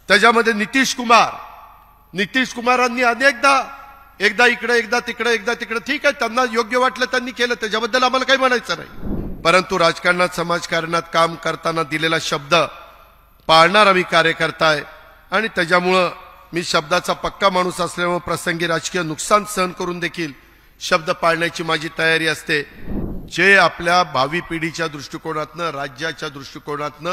त्याच्यामध्ये नितीश कुमारांनी एकदा इकडे एकदा तिकडे ठीक आहे, त्यांना योग्य वाटलं त्यांनी केलं, त्याच्याबद्दल आम्हाला काही म्हणायचं नाही. परंतु राजकारणात समाजकारणात काम करताना दिलेला शब्द पाळणारा मी कार्यकर्ता आहे आणि त्याच्यामुळं मी शब्दाचा पक्का माणूस असल्यामुळे प्रसंगी राजकीय नुकसान सहन करून देखील शब्द पाळण्याची माझी तयारी असते. जे आपल्या भावी पिढीच्या दृष्टिकोनातनं राज्याच्या दृष्टिकोनातनं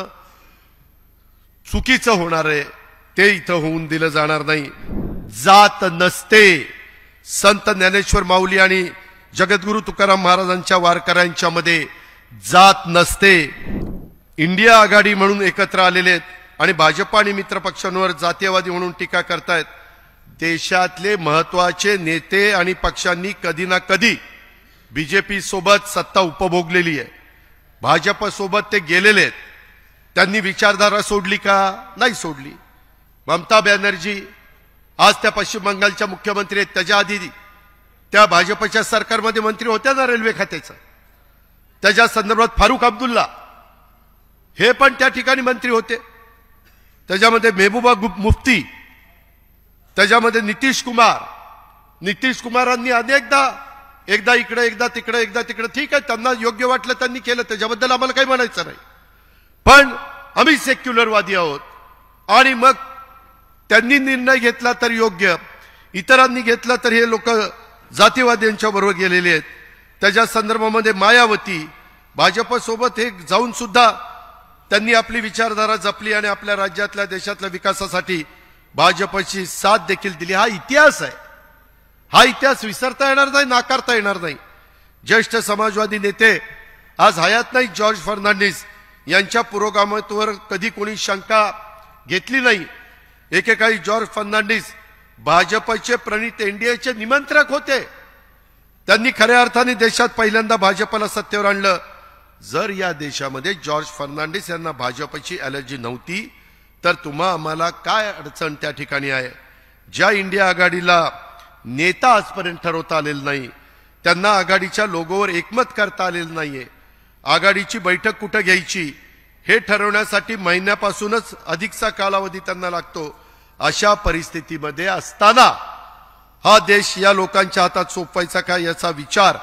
चुकीचं होणार आहे ते इथं होऊन दिलं जाणार नाही. जात नसते. संत ज्ञानेश्वर माऊली आणि जगद्गुरु तुकाराम महाराजांच्या वारकऱ्यांच्या मध्ये जात नसते. इंडिया आघाडी म्हणून एकत्र आलेले आहेत आणि भाजप आणि मित्र पक्षांवर जातीयवादी म्हणून टीका करतायत. देशातले महत्वाचे नेते आणि पक्षांनी कधी ना कधी बीजेपी सोबत सत्ता उपभोगलेली आहे. भाजप सोबत ते गेलेले आहेत. त्यांनी विचारधारा सोडली का? नाही सोडली. ममता बॅनर्जी आज त्या पश्चिम बंगालच्या मुख्यमंत्री आहेत, त्याच्या आधी त्या भाजपच्या सरकारमध्ये मंत्री होत्या ना रेल्वे खात्याचा. त्याच्या संदर्भात फारुख अब्दुल्ला हे पण त्या ठिकाणी मंत्री होते. त्याच्यामध्ये मेहबूबा मुफ्ती, त्याच्यामध्ये नितीश कुमारांनी एकदा इकडे एकदा तिकडे ठीक आहे, त्यांना योग्य वाटलं त्यांनी केलं, त्याच्याबद्दल आम्हाला काही म्हणायचं नाही. पण आम्ही सेक्युलरवादी आहोत आणि मग त्यांनी निर्णय घेतला तर योग्य, इतरांनी घेतला तर हे लोक जातीवाद्यांच्या बरोबर गेलेले आहेत. त्याच्या संदर्भामध्ये मायावती भाजपसोबत हे जाऊन सुद्धा त्यांनी आपली विचारधारा जपली आणि आपल्या राज्यातल्या देशातल्या विकासासाठी भाजपची साथ देखील दिली. हा इतिहास आहे. हा इतिहास विसरता येणार नाही, नाकारता येणार नाही. ज्येष्ठ समाजवादी नेते आज हयात नाही जॉर्ज फर्नांडिस यांच्या पुरोगामित्वावर कधी कोणी शंका घेतली नाही. एकेकाळी जॉर्ज फर्नांडिस भाजपचे प्रणित एनडीएचे निमंत्रक होते. त्यांनी खऱ्या अर्थाने देशात पहिल्यांदा भाजपला सत्तेवर आणलं. जर या देशामध्ये जॉर्ज फर्नांडिस यांना भाजपची ॲलर्जी नव्हती तर तुम्हा आम्हाला काय अडचण त्या ठिकाणी आहे? ज्या इंडिया आघाडीला नेता आजपर्यंत ठरवता आलेलं नाही, त्यांना आघाडीच्या लोगोवर एकमत करता आलेलं नाहीये, आघाडीची बैठक कुठं घ्यायची हे ठरवण्यासाठी महिन्यापासूनच अधिकचा कालावधी त्यांना लागतो. अशा परिस्थितीमध्ये असताना हा देश या लोकांच्या हातात सोपवायचा का याचा विचार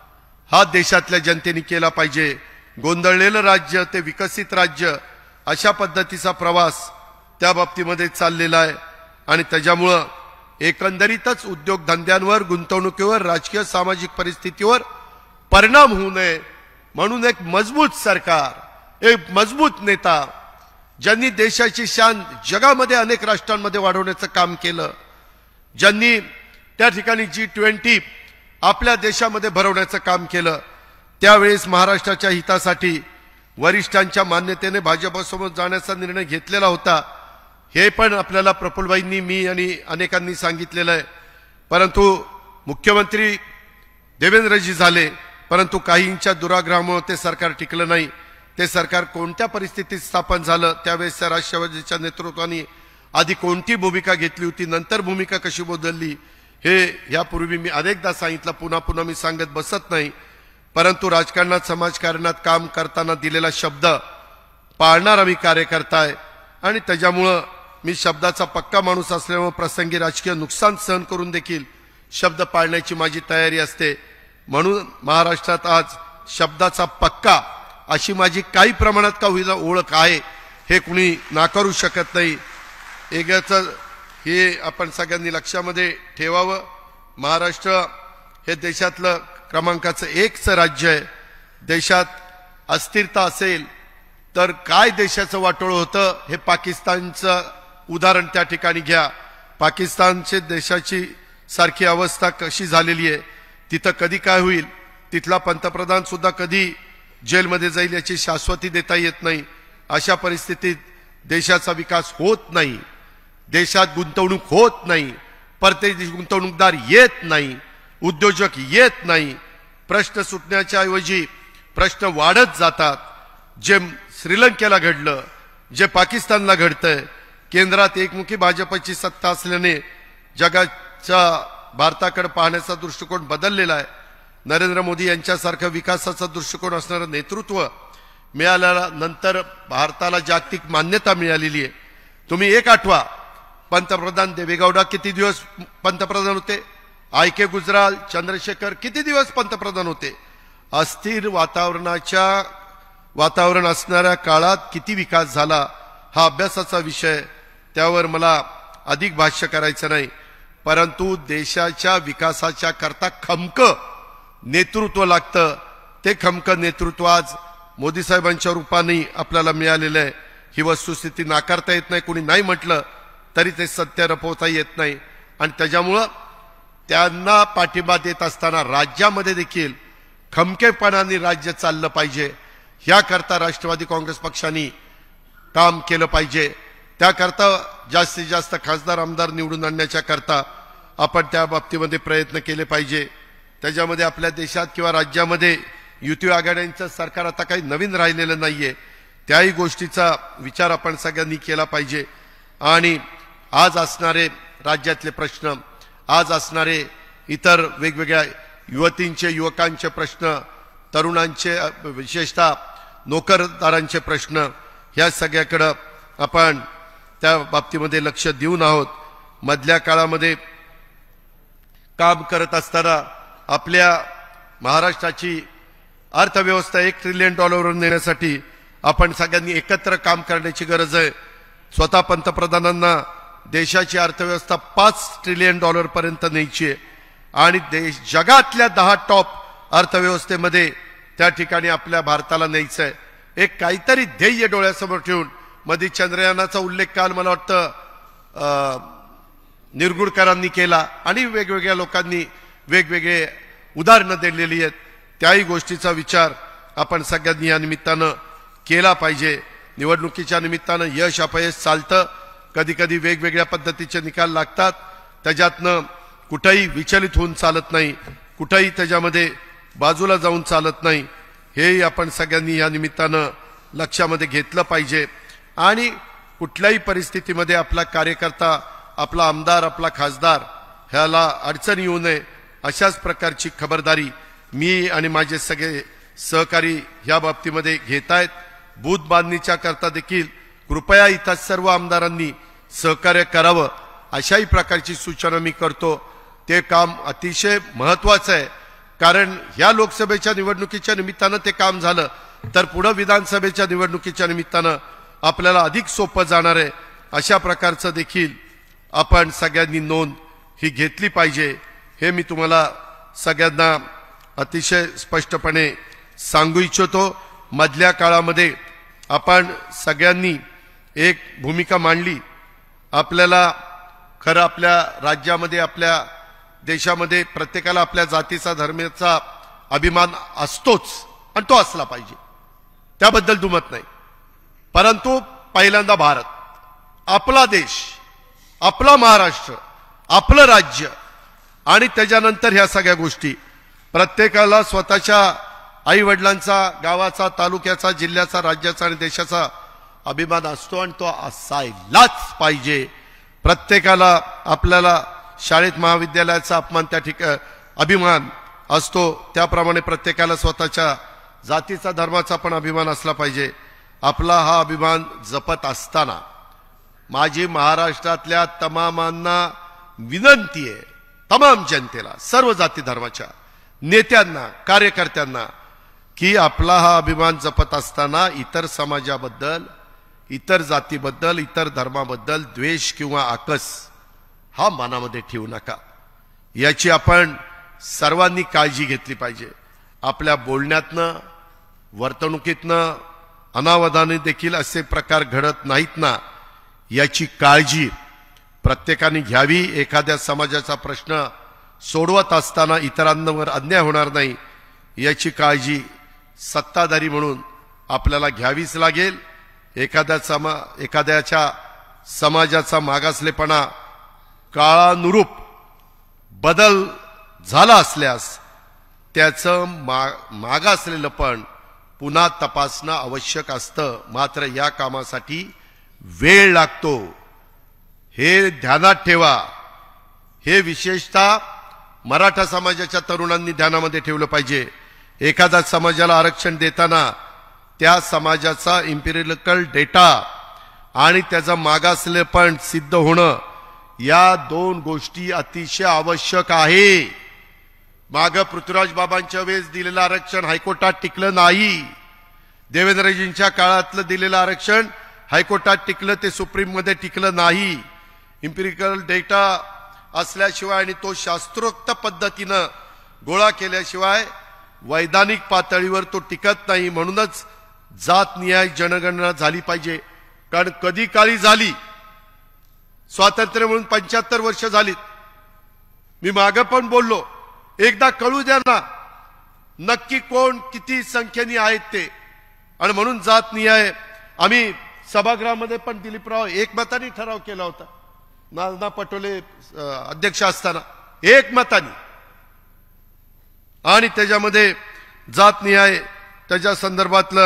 हा देशातल्या जनतेने केला पाहिजे. गोंधळलेलं राज्य ते विकसित राज्य अशा पद्धतीचा प्रवास त्या बाबतीमध्ये चाललेला आहे आणि त्याच्यामुळं एकंदरीतच उद्योगधंद्यांवर, गुंतवणुकीवर, राजकीय सामाजिक परिस्थितीवर परिणाम होऊ नये म्हणून एक मजबूत सरकार, एक मजबूत नेता ज्यांनी देशाची शान जगामध्ये अनेक राष्ट्रांमध्ये वाढवण्याचं काम केलं, ज्यांनी त्या ठिकाणी G20 आपल्या देशामध्ये भरवण्याचं काम केलं, त्यावेळेस महाराष्ट्राच्या हितासाठी वरिष्ठांच्या मान्यतेने भाजपसोबत जाण्याचा निर्णय घेतलेला होता. हे पण आपल्याला प्रफुल्लभाईंनी, मी आणि अनेकांनी सांगितलेलं आहे. परंतु मुख्यमंत्री देवेंद्रजी झाले, परंतु काहींच्या दुराग्रहामुळे ते सरकार टिकलं नाही. ते सरकार कोणत्या परिस्थितीत स्थापन झालं, त्यावेळेसच्या राष्ट्रवादीच्या नेतृत्वाने आधी कोणती भूमिका घेतली होती, नंतर भूमिका कशी बदलली, हे यापूर्वी मी अनेकदा सांगितलं, पुन्हा मी सांगत बसत नाही. परंतु राजकारणात समाजकारणात काम करताना दिलेला शब्द पाळणारा मी कार्यकर्ता आहे आणि त्याच्यामुळं मी शब्दाचा पक्का माणूस असल्यामुळे प्रसंगी राजकीय नुकसान सहन करून देखील शब्द पाळण्याची माझी तयारी असते. म्हणून महाराष्ट्रात आज शब्दाचा पक्का अशी माझी काही प्रमाणात का होईना ओळख आहे, हे कुणी नाकारू शकत नाही. एकच हे आपण सगळ्यांनी लक्षामध्ये ठेवावं. महाराष्ट्र हे देशातलं क्रमांकाचं 1 राज्य आहे. देशात अस्थिरता असेल तर काय देशाचं वाटोळं होतं हे पाकिस्तानचं उदाहरण त्या ठिकाणी घ्या. पाकिस्तानचे देशाची सारखी अवस्था कशी झालेली आहे, तिथं कधी काय होईल, तिथला पंतप्रधान सुद्धा कधी जेलमध्ये जाईल याची शाश्वती देता येत नाही. अशा परिस्थितीत देशाचा विकास होत नाही, देशात गुंतवणूक होत नाही, परदेशी गुंतवणूकदार येत नाही, उद्योजक येत नाही. प्रश्न सुटण्याच्या ऐवजी प्रश्न वाढत जातात. जे श्रीलंकेला घडलं, जे पाकिस्तानला घडतंय, केंद्रात एकमुखी भाजपची सत्ता असल्याने जगाच्या भारताकडे पाहण्याचा दृष्टिकोन बदललेला आहे. नरेंद्र मोदी यांच्यासारखं विकासाचा दृष्टिकोन असणारं नेतृत्व मिळाल्यानंतर भारताला जागतिक मान्यता मिळालेली आहे. तुम्ही एक आठवा, पंतप्रधान देवेगौडा किती दिवस पंतप्रधान होते, आय के गुजराल, चंद्रशेखर किती दिवस पंतप्रधान होते. अस्थिर वातावरण असणाऱ्या काळात किती विकास झाला हा अभ्यासाचा विषय, त्यावर मला अधिक भाष्य करायचं नाही. परंतु देशाच्या विकासाच्या करता खमकं नेतृत्व लागतं. ते खमकं नेतृत्व आज मोदी साहेबांच्या रूपाने आपल्याला मिळालेलं आहे. ही वस्तुस्थिती नाकारता येत नाही. कोणी नाही म्हटलं तरी ते सत्य रपवता येत नाही. आणि त्याच्यामुळं त्यांना पाठिंबा देत असताना राज्यामध्ये देखील खमकेपणाने राज्य चाललं पाहिजे. याकरता राष्ट्रवादी काँग्रेस पक्षाने काम केलं पाहिजे. त्याकरता जास्तीत जास्त खासदार आमदार निवडून आणण्याच्या करता आपण त्या बाबतीमध्ये प्रयत्न केले पाहिजे. त्याच्यामध्ये आपल्या देशात किंवा राज्यामध्ये युती आघाड्यांचं सरकार आता काही नवीन राहिलेलं नाहीये. त्याही गोष्टीचा विचार आपण सगळ्यांनी केला पाहिजे. आणि आज असणारे राज्यातले प्रश्न, आज असणारे इतर वेगवेगळ्या युवतींचे युवकांचे प्रश्न, तरुणांचे विशेषतः नोकरदारांचे प्रश्न, ह्या सगळ्याकडं आपण त्या बाबतीमध्ये लक्ष देऊन आहोत. मधल्या काळामध्ये काम करत असताना आपल्या महाराष्ट्राची अर्थव्यवस्था $1 ट्रिलियन वर नेण्यासाठी आपण सगळ्यांनी एकत्र काम करण्याची गरज आहे. स्वतः पंतप्रधानांना देशाची अर्थव्यवस्था $5 ट्रिलियन पर्यंत न्यायची आहे आणि जगातल्या 10 टॉप अर्थव्यवस्थेमध्ये त्या ठिकाणी आपल्या भारताला न्यायचं आहे. एक काहीतरी ध्येय डोळ्यासमोर ठेवून मध्ये चंद्रयानाचा उल्लेख काल मला वाटतं निरगुडकरांनी केला आणि वेगवेगळ्या लोकांनी वेगवेगळे उदाहरणं दिलेली आहेत. त्याही गोष्टीचा विचार आपण सगळ्यांनी या निमित्तानं केला पाहिजे. निवडणुकीच्या निमित्तानं यश अपयश चालतं, कधी कधी वेगवेगळ्या पद्धतीचे निकाल लागतात. त्याच्यातनं कुठेही विचलित होऊन चालत नाही, कुठेही त्याच्यामध्ये बाजूला जाऊन चालत नाही. हेही आपण सगळ्यांनी या निमित्तानं लक्षामध्ये घेतलं पाहिजे. आणि कुठल्याही परिस्थितीमध्ये आपला कार्यकर्ता, आपला आमदार, आपला खासदार ह्याला अडचण येऊ नये अशाच प्रकारची खबरदारी मी आणि माझे सगळे सहकारी ह्या बाबतीमध्ये घेत आहेत. बूथ बांधणीच्या करता देखील कृपया इथं सर्व आमदारांनी सहकार्य करावं अशाही प्रकारची सूचना मी करतो. ते काम अतिशय महत्वाचं आहे, कारण ह्या लोकसभेच्या निवडणुकीच्या निमित्तानं ते काम झालं तर पुढे विधानसभेच्या निवडणुकीच्या निमित्तानं आपल्याला अधिक सोपं जाणार आहे. अशा प्रकारचं देखील आपण सगळ्यांनी नोंद ही घेतली पाहिजे. हे मी तुम्हाला सगळ्यांना अतिशय स्पष्टपणे सांगू इच्छितो. मधल्या काळामध्ये आपण सगळ्यांनी एक भूमिका मांडली. आपल्याला खरं आपल्या राज्यामध्ये, आपल्या देशामध्ये प्रत्येकाला आपल्या जातीचा, धर्माचा अभिमान असतोच आणि तो असला पाहिजे, त्याबद्दल दुमत नाही. परंतु पहिल्यांदा भारत, आपला देश, आपला महाराष्ट्र, आपलं राज्य आणि त्याच्यानंतर ह्या सगळ्या गोष्टी प्रत्येकाला स्वतःच्या आई वडिलांचा, गावाचा, तालुक्याचा, जिल्ह्याचा, राज्याचा आणि देशाचा अभिमान असतो आणि तो असायलाच पाहिजे. प्रत्येकाला आपल्याला शाळेत महाविद्यालयाचा अपमान त्या ठिकाणी अभिमान असतो, त्याप्रमाणे प्रत्येकाला स्वतःच्या जातीचा, धर्माचा पण अभिमान असला पाहिजे. आपला हा अभिमान जपत असताना माझी महाराष्ट्रातल्या तमामांना विनंती आहे, तमाम जनतेला, सर्व जाती धर्माच्या नेत्यांना, कार्यकर्त्यांना, की आपला हा अभिमान जपत असताना इतर समाजाबद्दल, इतर जातीबद्दल, इतर धर्माबद्दल द्वेष किंवा आकस हा मनामध्ये ठेवू नका. याची आपण सर्वांनी काळजी घेतली पाहिजे. आपल्या बोलण्यातनं, वर्तणुकीतनं, अनावधाने देखील असे प्रकार घडत नाहीत ना, याची काळजी प्रत्येकाने घ्यावी. एखाद्या समाजाचा प्रश्न सोडवत असताना इतरांवर अन्याय होणार नाही याची काळजी सत्ताधारी म्हणून आपल्याला घ्यावीच लागेल. एखाद्याच्या समाजाचा मागासलेपणा काळानुरूप बदल झाला असल्यास त्याचं मागासलेलं पण पुन्हा तपासणं आवश्यक असतं. मात्र या कामासाठी वेळ लागतो, हे ध्यानात ठेवा. हे विशेषतः मराठा समाजाच्या तरुणांनी ध्यानामध्ये ठेवलं पाहिजे. एखाद्या समाजाला आरक्षण देताना त्या समाजाचा इम्पिरिकल डेटा आणि त्याचं मागासलेपण सिद्ध होणं, या दोन गोष्टी अतिशय आवश्यक आहे. माग पृथ्वीराज बाबांच्या वेळेस दिलेलं आरक्षण हायकोर्टात टिकलं नाही. देवेंद्रजींच्या काळातलं दिलेलं आरक्षण हायकोर्टात टिकलं, ते सुप्रीम मध्ये टिकलं नाही. इम्पिरिकल डेटा असल्याशिवाय आणि तो शास्त्रोक्त पद्धतीनं गोळा केल्याशिवाय वैधानिक पातळीवर तो टिकत नाही. म्हणूनच जातनिहाय जनगणना झाली पाहिजे. कारण कधी काळी झाली, स्वातंत्र्य म्हणून 75 वर्ष झालीत. मी मागे पण बोललो, एकदा कळू द्या ना नक्की कोण किती संख्येने आहेत ते. आणि म्हणून जातनिहाय आम्ही सभागृहामध्ये पण दिलीपराव एकमताने ठराव केला होता, नाना पटोले अध्यक्ष असताना एकमताने. आणि त्याच्यामध्ये जातनिहाय त्याच्या संदर्भातलं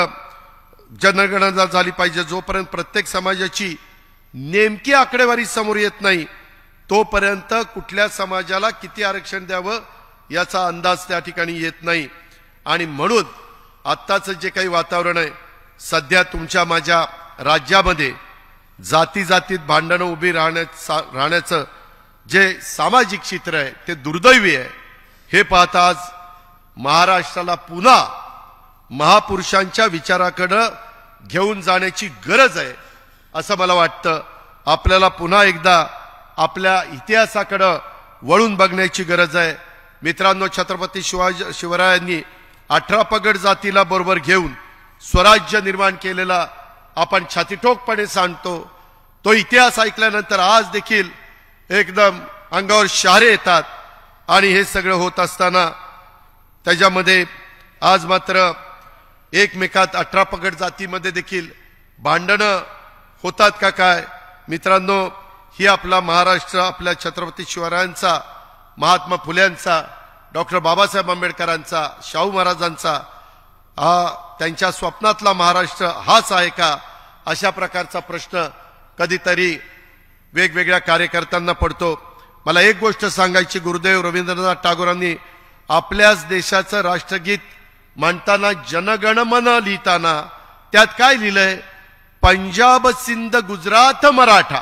जनगणना झाली पाहिजे. जोपर्यंत प्रत्येक समाजाची नेमकी आकडेवारी समोर येत नाही तोपर्यंत कुठल्या समाजाला किती आरक्षण द्यावं याचा अंदाज त्या ठिकाणी येत नाही. आणि म्हणून आत्ताचं जे काही वातावरण आहे, सध्या तुमच्या माझ्या राज्यामध्ये जाती जातीत भांडणं उभी राहण्याचं जे सामाजिक चित्र आहे ते दुर्दैवी आहे. हे पाहता आज महाराष्ट्राला पुन्हा महापुरुषांच्या विचाराकडे घेऊन जाण्याची गरज आहे असं मला वाटतं. आपल्याला पुन्हा एकदा आपल्या इतिहासाकडे वळून बघण्याची गरज आहे. मित्रांनो, छत्रपती शिवरायांनी 18 पगड जातीला बरोबर घेऊन स्वराज्य निर्माण केलेला आपण छातीठोकपणे सांगतो. तो इतिहास ऐकल्यानंतर आज देखील एकदम अंगावर शहारे येतात. आणि हे सगळं होत असताना त्याच्यामध्ये आज मात्र एकमेकात 18 पगड जातीमध्ये देखील भांडणं होतात का काय? मित्रांनो, ही आपला महाराष्ट्र आपल्या छत्रपती शिवरायांचा, महात्मा फुल्यांचा, डॉक्टर बाबासाहेब आंबेडकरांचा, शाहू महाराजांचा त्यांच्या स्वप्नातला महाराष्ट्र हाच आहे का? अशा प्रकारचा प्रश्न कधीतरी वेगवेगळ्या कार्यकर्त्यांना पडतो. मला एक गोष्ट सांगायची, गुरुदेव रवींद्रनाथ टागोरांनी आपल्याच देशाचं राष्ट्रगीत म्हणताना जनगणमन लिहिताना त्यात काय लिहिलंय? पंजाब सिंध गुजरात मराठा.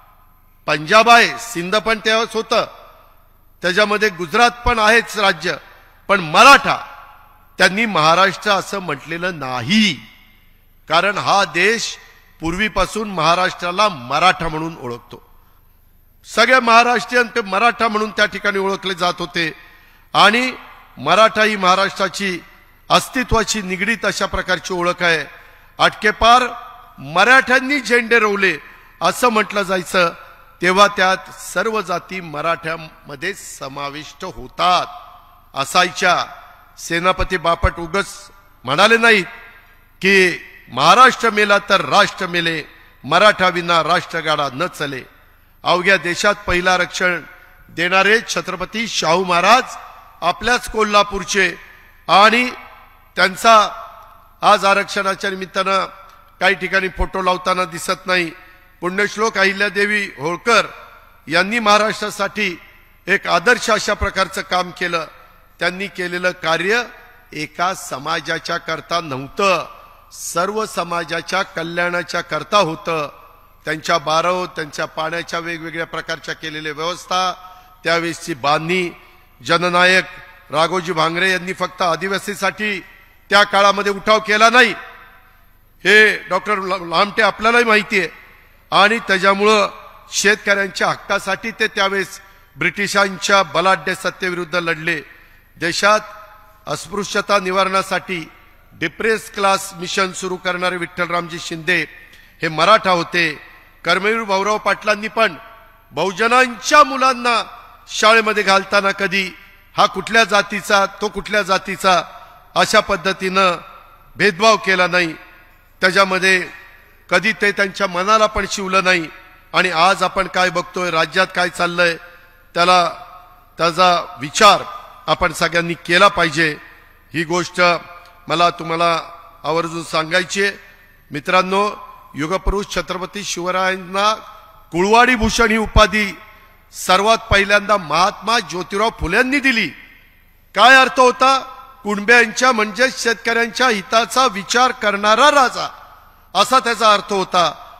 पंजाब आहे, सिंध पण तेव्हाच होतं, त्याच्यामध्ये गुजरात पण आहेच राज्य, पण मराठा त्यांनी महाराष्ट्र असं म्हटलेलं नाही. कारण हा देश पूर्वीपासून महाराष्ट्राला मराठा म्हणून ओळखतो. सगळे महाराष्ट्रीयन ते मराठा म्हणून त्या ठिकाणी ओळखले जात होते. आणि मराठा ही महाराष्ट्राची अस्तित्वाची निगडीत अशा प्रकारची ओळख आहे. अटकेपार मराठ्यांनी झेंडे रोवले असं म्हटलं जायचं, तेव्हा त्यात सर्व जाती मराठ्यामध्ये समाविष्ट होतात असायच्या. सेनापती बापट उगस म्हणाले नाहीत की महाराष्ट्र मेला तर राष्ट्र मेले, मराठा विना राष्ट्रगाडा न चले. अवघ्या देशात पहिलं आरक्षण देणारे छत्रपती शाहू महाराज आपल्याच कोल्हापूरचे. आणि त्यांचा आज आरक्षणाच्या निमित्तानं काही ठिकाणी फोटो लावताना दिसत नाही. पुण्यश्लोक अहिल्यादेवी होळकर यांनी महाराष्ट्रासाठी एक आदर्श अशा प्रकारचं काम केलं. त्यांनी केलेलं कार्य एका समाजाच्या करता नव्हतं, सर्व समाजाच्या कल्याणाच्या करता होतं. त्यांच्या बारव, त्यांच्या पाण्याच्या वेगवेगळ्या प्रकारच्या केलेल्या व्यवस्था, त्यावेळेसची बांधणी. जननायक राघोजी भांगरे यांनी फक्त आदिवासीसाठी त्या काळामध्ये उठाव केला नाही, हे डॉक्टर लामटे आपल्यालाही माहिती आहे. आणि त्याच्यामुळं शेतकऱ्यांच्या हक्कासाठी ते त्यावेळेस ब्रिटिशांच्या बलाढ्य सत्तेविरुद्ध लढले. देशात अस्पृश्यता निवारणासाठी डिप्रेस क्लास मिशन सुरू करणारे विठ्ठलरामजी शिंदे हे मराठा होते. कर्मवीर भाऊराव पाटलांनी पण बहुजनांच्या मुलांना शाळेमध्ये घालताना कधी हा कुठल्या जातीचा तो कुठल्या जातीचा अशा पद्धतीनं भेदभाव केला नाही. त्याच्यामध्ये कधी ते त्यांच्या मनाला पण शिवलं नाही. आणि आज आपण काय बघतोय, राज्यात काय चाललंय, त्याचा विचार आपण सगळ्यांनी केला पाहिजे. ही गोष्ट मला तुम्हाला आवर्जून सांगायची आहे. मित्रांनो, युगपुरुष छत्रपती शिवरायांना कुळवाडी भूषण ही उपाधी सर्वात पहिल्यांदा महात्मा ज्योतिराव फुलेंनी दिली. काय अर्थ होता? कुणब्यांच्या म्हणजे शेतकऱ्यांच्या हिताचा विचार करणारा राजा असा त्याचा अर्थ होता.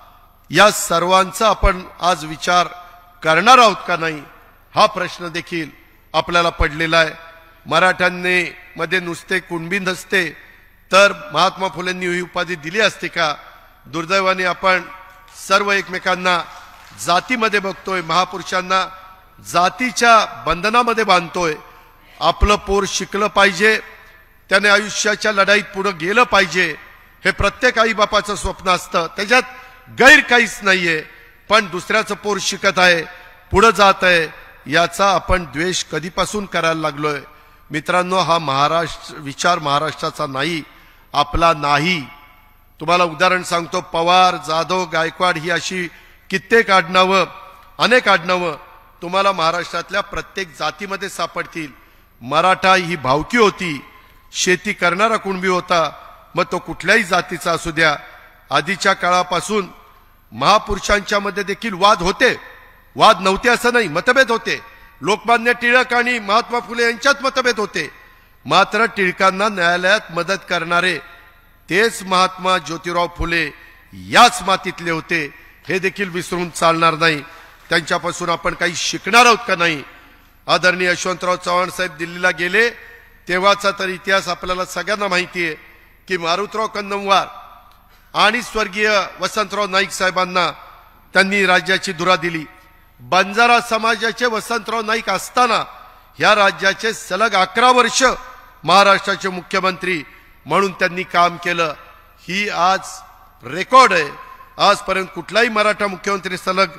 या सर्वांचा आपण आज विचार करणार आहोत का नाही, हा प्रश्न देखील आपल्याला पडलेला आहे. मराठ्यांनी मध्ये नुसते कुणबी नसते तर महात्मा फुलेंनी ही उपाधी दिली असते का? दुर्दैवाने आपण सर्व एकमेकांना जातीमध्ये बघतोय, महापुरुषांना जातीच्या बंधनामध्ये बांधतोय. आपलं पोर शिकलं पाहिजे, त्याने आयुष्याच्या लढाईत पुढे गेलं पाहिजे, हे प्रत्येक आईबापाचं स्वप्न असतं, त्याच्यात गैर काहीच नाहीये. पण दुसऱ्याचं पोर शिकत आहे, पुढे जात आहे, याचा आपण द्वेष कधीपासून करायला लागलोय. मित्रांनो, हा विचार महाराष्ट्राचा नाही, आपला नाही. तुम्हाला उदाहरण सांगतो, पवार, जाधव, गायकवाड ही अशी कित्येक आडनावं, अनेक आडनावं तुम्हाला महाराष्ट्रातल्या प्रत्येक जातीमध्ये सापडतील. मराठा ही भावकी होती, शेती करणारा कुणबी होता, मग तो कुठल्याही जातीचा असू द्या. आधीच्या काळापासून महापुरुषांच्या मध्ये देखील वाद होते, वाद नव्हते असं नाही, मतभेद होते. लोकमान्य टिळक आणि महात्मा फुले यांच्यात मतभेद होते. मात्र टिळकांना न्यायालयात मदत करणारे तेच महात्मा ज्योतिराव फुले याच मातीतले होते, हे देखील विसरून चालणार नाही. त्यांच्यापासून आपण काही शिकणार आहोत का नाही? आदरणीय यशवंतराव चव्हाण साहेब दिल्लीला गेले तेव्हाचा तर इतिहास आपल्याला सगळ्यांना माहिती आहे की मारुतराव कन्नमवार आणि स्वर्गीय वसंतराव नाईक साहेबांना त्यांनी राज्याची धुरा दिली. बंजारा समाजाचे वसंतराव नाईक असताना ह्या राज्याचे सलग 11 वर्ष महाराष्ट्राचे मुख्यमंत्री म्हणून त्यांनी काम केलं. ही आज रेकॉर्ड आहे. आजपर्यंत कुठलाही मराठा मुख्यमंत्री सलग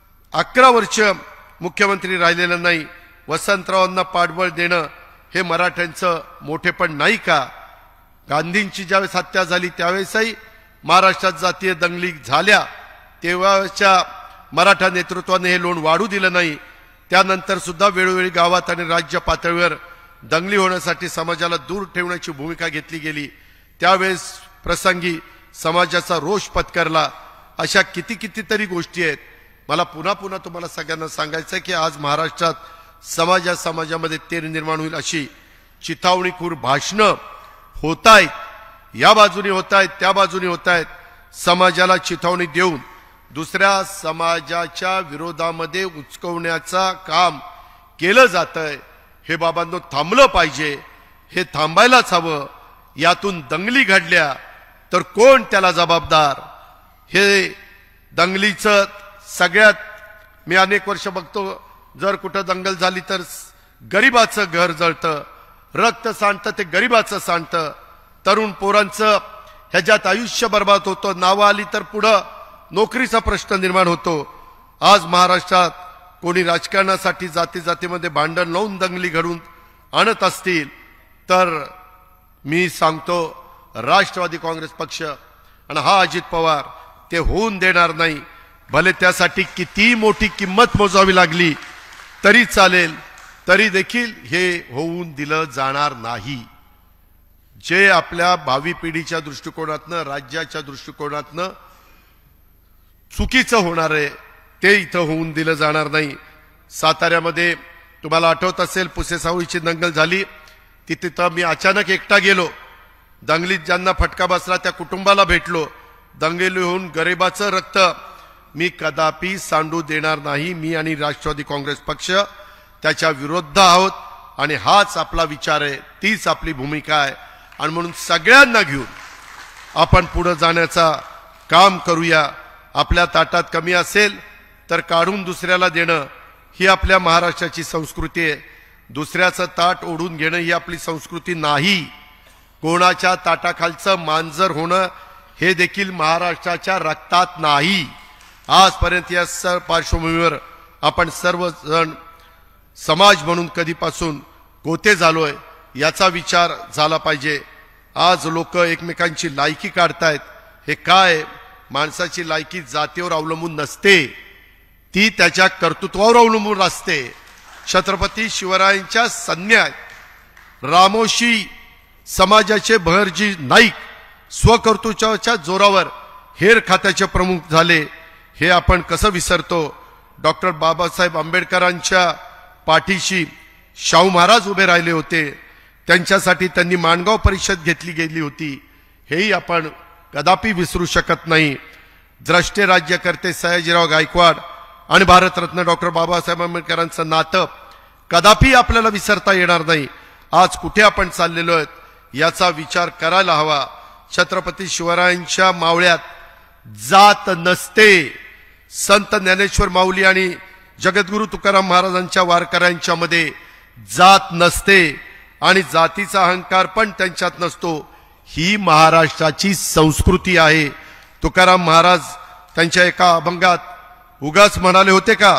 11 वर्ष मुख्यमंत्री राहिलेला नाही. वसंतरावांना पाठबळ देणं हे मराठ्यांचं मोठेपण नाही का? गांधींची ज्यावेळेस हत्या झाली त्यावेळेसही महाराष्ट्रात जातीय दंगली झाल्या, तेव्हाच्या मराठा नेतृत्वाने हे लोण वाढू दिलं नाही. त्यानंतर सुद्धा वेळोवेळी गावात आणि राज्य पातळीवर दंगली होण्यासाठी समाजाला दूर ठेवण्याची भूमिका घेतली गेली. त्यावेळेस प्रसंगी समाजाचा रोष पत्करला. अशा कितीतरी गोष्टी आहेत. मला पुन्हा पुन्हा तुम्हाला सगळ्यांना सांगायचं की आज महाराष्ट्रात समाजामध्ये तेढ निर्माण होईल अशी चिथावणीखोर भाषणं होत आहेत. या बाजूने होत आहेत, त्या बाजूने होत आहेत. समाजाला चिथावणी देऊन दुसऱ्या समाजाच्या विरोधामध्ये उचकवण्याचा काम केलं जातंय. हे बाबांनो थांबलं पाहिजे, हे थांबायलाच हवं. यातून दंगली घडल्या तर कोण त्याला जबाबदार? हे दंगलीचं सगळ्यात मी अनेक वर्ष बघतो, जर कुठं दंगल झाली तर गरिबाचं घर जळतं, रक्त सांडतं ते गरिबाचं सांडतं, तरुण पोरांचं ह्याच्यात आयुष्य बर्बाद होतं. नावं आली तर पुढं नोकरीचा प्रश्न निर्माण होतो. आज महाराष्ट्रात कोणी राजकारणासाठी जातीमध्ये भांडण लावून दंगली घडून आणत असतील तर मी सांगतो, राष्ट्रवादी काँग्रेस पक्ष आणि हा अजित पवार ते होऊन देणार नाही. भले त्यासाठी किती मोठी किंमत मोजावी लागली तरी चालेल, तरी देखील हे होऊन दिलं जाणार नाही. जे आपल्या भावी पिढीच्या दृष्टिकोनातनं, राज्याच्या दृष्टिकोनातनं चुकीचं होणार आहे ते इथं होऊन दिलं जाणार नाही. साताऱ्यामध्ये तुम्हाला आठवत असेल, पुसेसावळीची दंगल झाली. तिथं मी अचानक एकटा गेलो. दंगलीत ज्यांना फटका बसला त्या कुटुंबाला भेटलो. दंगली होऊन गरिबाचं रक्त मी कदापि सांडू देणार नाही. मी आणि राष्ट्रवादी काँग्रेस पक्ष त्याच्या विरुद्ध आहोत आणि हाच आपला विचार आहे, तीच आपली भूमिका आहे. आणि म्हणून सगळ्यांना घेऊन आपण पुढे जाण्याचा काम करूया. आपल्या ताटात कमी असेल तर काढून दुसऱ्याला देणं ही आपल्या महाराष्ट्राची संस्कृती आहे. दुसऱ्याचं ताट ओढून घेणं ही आपली संस्कृती नाही. कोणाच्या ताटाखालचं मांजर होणं हे देखील महाराष्ट्राच्या रक्तात नाही. आजपर्यंत या पार्श्वभूमीवर आपण सर्वजण समाज म्हणून कधीपासून गोते झालोय याचा विचार झाला पाहिजे. आज लोक एकमेकांची लायकी काढतायत. हे काय? माणसाची लायकी जातीवर अवलंबून नसते, ती त्याच्या कर्तृत्वावर अवलंबून असते. छत्रपती शिवरायांच्या सैन्यात रामोशी समाजाचे बहरजी नाईक स्वकर्तृत्वाच्या जोरावर हेर खात्याचे प्रमुख झाले. हे आपण कसं विसरतो? डॉक्टर बाबासाहेब आंबेडकरांच्या पाठीशी शाहू महाराज उभे राहिले होते. त्यांच्यासाठी त्यांनी माणगाव परिषद घेतली गेली होती. हेही आपण कदापि विसरू शकत नाही. द्रष्टे राज्यकर्ते सयाजीराव गायकवाड आणि भारतरत्न डॉक्टर बाबासाहेब आंबेडकरांचं नातं कदापि आपल्याला विसरता येणार नाही. आज कुठे आपण चाललेलो आहोत याचा विचार करायला हवा. छत्रपती शिवरायांच्या मावळ्यात जात नसते. संत ज्ञानेश्वर माऊली आणि जगद्गुरु तुकाराम महाराजांच्या वारकऱ्यांच्या मध्ये जात नसते आणि जातीचा अहंकार पण त्यांच्यात नसतो. ही महाराष्ट्राची संस्कृती आहे. तुकाराम महाराज त्यांच्या एका अभंगात उगाच म्हणाले होते का,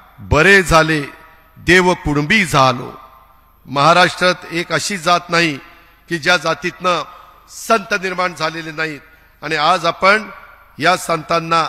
बरे झाले देव कुणबी झालो. महाराष्ट्रात एक अशी जात नाही की ज्या जातीतनं संत निर्माण झालेले नाहीत. आणि आज आपण या संतांना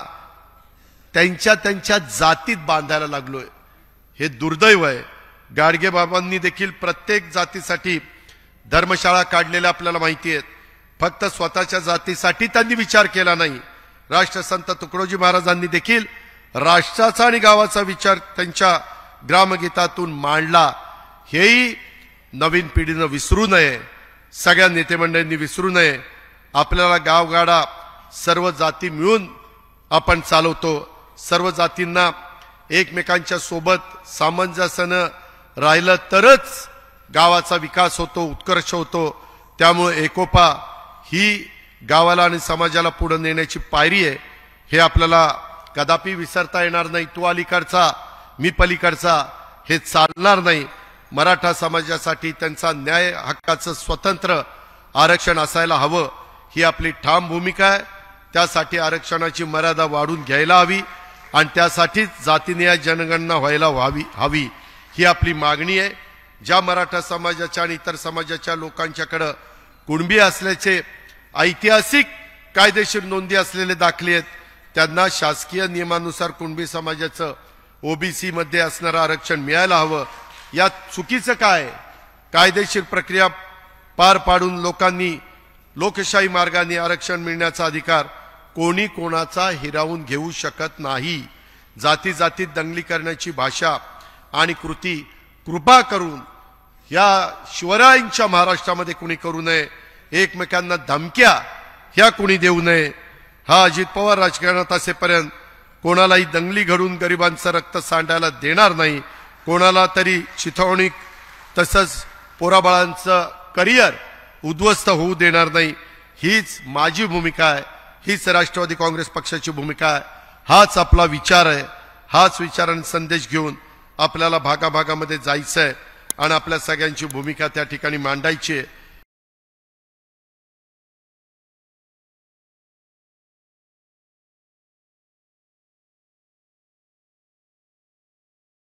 त्यांच्या त्यांच्या जातीत बांधायला लागलोय. हे दुर्दैव आहे. गाडगे बाबांनी देखील प्रत्येक जातीसाठी धर्मशाळा काढलेल्या आपल्याला माहिती आहेत. फक्त स्वतःच्या जातीसाठी त्यांनी विचार केला नाही. राष्ट्रसंत तुकडोजी महाराजांनी देखील राष्ट्राचा आणि गावाचा विचार त्यांच्या ग्रामगीतातून मांडला. हेही नवीन पिढीनं विसरू नये. सगळ्या नेतेमंडळींनी विसरू नये. आपल्याला गावगाडा सर्व जाती मिळून आपण चालवतो. सर्व जातींना एकमेकांच्या सोबत सामंजस्यानं राहिलं तरच गावाचा विकास होतो, उत्कर्ष होतो. त्यामुळे एकोपा ही गावाला आणि समाजाला पुढे नेण्याची पायरी आहे. हे आपल्याला कदापि विसरता येणार नाही. तू अलीकडचा मी पलीकडचा हे चालणार नाही. मराठा समाजासाठी त्यांचा न्याय हक्काचं स्वतंत्र आरक्षण असायला हवं ही आपली ठाम भूमिका आहे. त्यासाठी आरक्षणाची मर्यादा वाढून घ्यायला हवी आणि त्यासाठीच जातीनिहाय जनगणना व्हायला हवी ही आपली मागणी आहे. ज्या मराठा समाजाच्या आणि इतर समाजाच्या लोकांच्याकडे कुणबी असल्याचे ऐतिहासिक कायदेशीर नोंदी असलेले दाखले आहेत त्यांना शासकीय नियमानुसार कुणबी समाजाचं ओबीसी मध्ये असणारं आरक्षण मिळायला हवं. यात चुकीचं काय? कायदेशीर प्रक्रिया पार पाडून लोकांनी लोकशाही मार्गाने आरक्षण मिळण्याचा अधिकार कोणी कोणाचा हिरावून घेऊ शकत नाही. जाती जातीत दंगली करण्याची भाषा आणि कृती कृपा करून या शिवरायांच्या महाराष्ट्रामध्ये कुणी करू नये. एकमेकांना धमक्या ह्या कुणी देऊ नये. हा अजित पवार राजकारणात असेपर्यंत कोणालाही दंगली घडून गरिबांचं रक्त सांडायला देणार नाही. कोणाला तरी चिथावणी तसंच पोराबाळांचं करिअर उद्ध्वस्त होऊ देणार नाही. हीच माझी भूमिका आहे. हीच राष्ट्रवादी काँग्रेस पक्षाची भूमिका आहे. हाच आपला विचार आहे. हाच विचार आणि संदेश घेऊन आपल्याला भागाभागामध्ये जायचं आहे आणि आपल्या सगळ्यांची भूमिका त्या ठिकाणी मांडायची आहे.